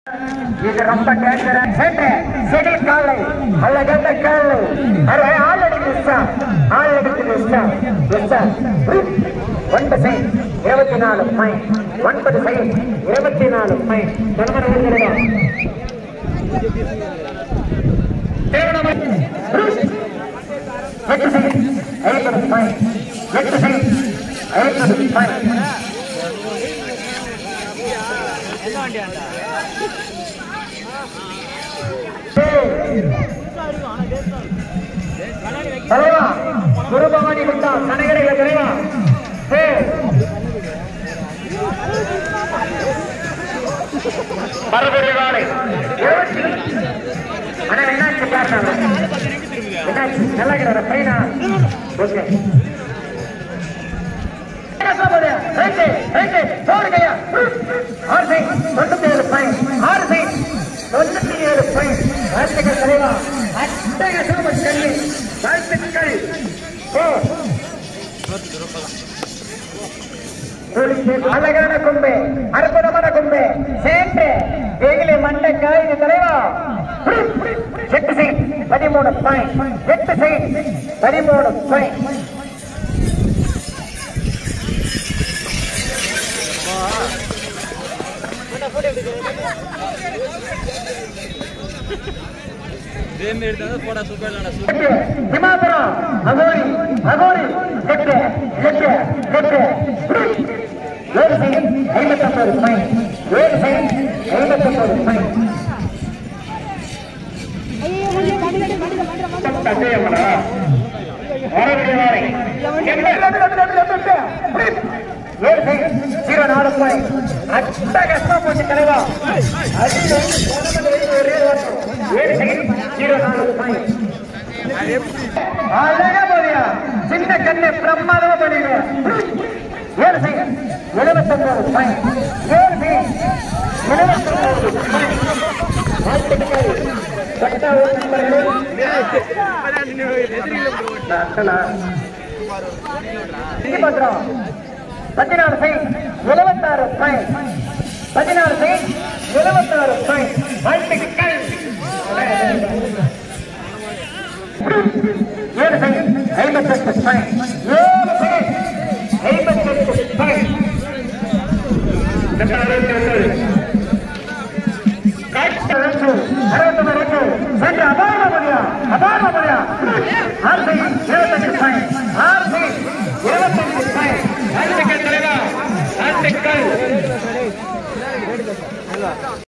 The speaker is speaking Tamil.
இது ரொம்ப டேஞ்சரஸ் செடில் காலை அல்ல காலை ஆல்ரெடி மிஸ்ஸா ஆல்ரெடி மிஸ்ஸா 24 பாயிண்ட் 9 சைட் 24 பாயிண்ட் தொடர்ந்து வருகிறதா தேவனமன் 8 சைட் 50 பாயிண்ட் 8 சைட் 50 பாயிண்ட் தலைவா குருபவானி குண்டா கனகரையில தலைவா மறுபடி வாழை ஆனா என்னாச்சு காரணம் என்னாச்சு நல்லா இருக்கிற பையனா ஓகே அழகான கொம்பு அற்புதமான கொம்பு சேர்ந்து வெயிலே மண்டைக்காய் தலைவா 8 சைட் 13 பாயிண்ட் 8 சைட் 13 பாயிண்ட் சின்ன கண்ணு பிரமாதமா பண்ணிடுவேன் 79 point 16 side 76 point 16 side 76 point வாழ்த்துக்கள் 7 சைட் 58 பாயிண்ட் 7 சைட் 58 பாயிண்ட் அபாரமா